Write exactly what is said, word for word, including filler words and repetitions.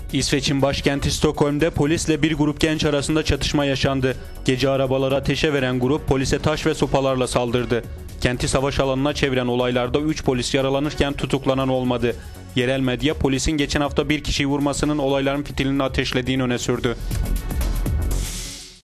İsveç'in başkenti Stockholm'de polisle bir grup genç arasında çatışma yaşandı. Gece arabaları ateşe veren grup polise taş ve sopalarla saldırdı. Kenti savaş alanına çeviren olaylarda üç polis yaralanırken tutuklanan olmadı. Yerel medya polisin geçen hafta bir kişiyi vurmasının olayların fitilini ateşlediğini öne sürdü.